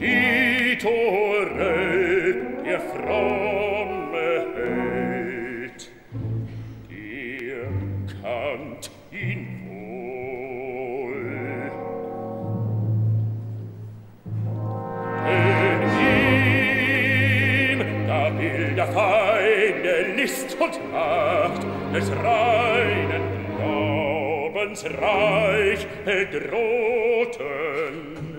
Titorell, der fromme Held, ihr kannt ihn wohl. In ihm, da will der Feinde List und Macht des reinen Glaubens reich bedrohten.